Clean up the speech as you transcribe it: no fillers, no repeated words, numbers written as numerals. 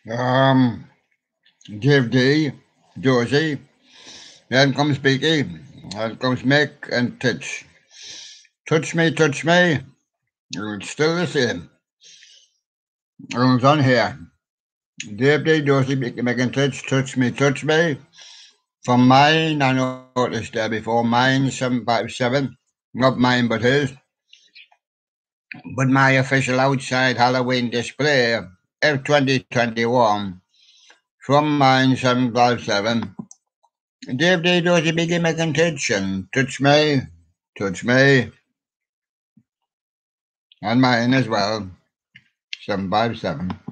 Um, Dave D, Dozy, then comes Beaky, then comes Mick and Tich. Touch me, it's still the same. Everyone's on here. Dave D, Dozy, Beaky, Mick and Tich, touch me. From mine, I noticed there before, mine 757, not mine but his. But my official outside Halloween display of 2021 from mine 757. Dave D does a big making attention. Touch me, and mine as well. 757.